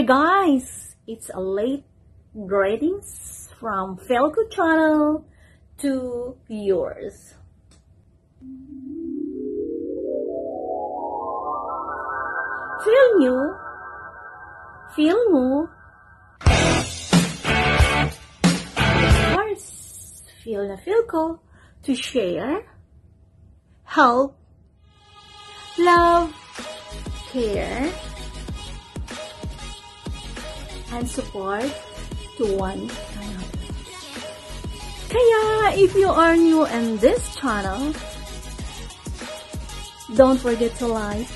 guys, it's a late greetings from Felco channel to yours. Feel nyo, feel mo, of course, feel na feel ko to share, help, love, care, and support to one another. Kaya, if you are new in this channel, don't forget to like,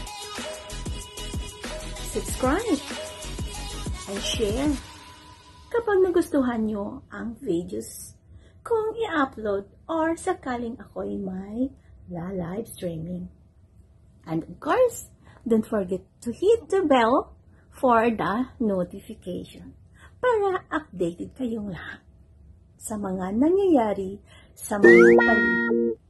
subscribe, and share kapag nagustuhan nyo ang videos kung i-upload or sakaling ako'y may live streaming. And of course, don't forget to hit the bell for the notification para updated kayong lahat sa mga nangyayari sa mga paligid.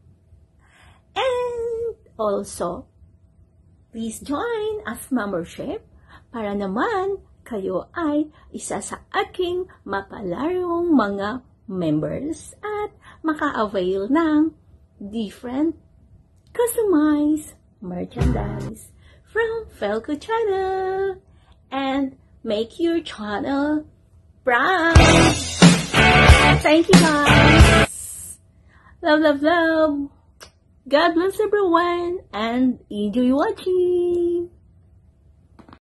And also, please join as membership para naman kayo ay isa sa aking mapalarong mga members at maka-avail ng different customized merchandise from Felco channel and make your channel proud. Thank you guys. Love, love, love. God bless everyone and enjoy watching.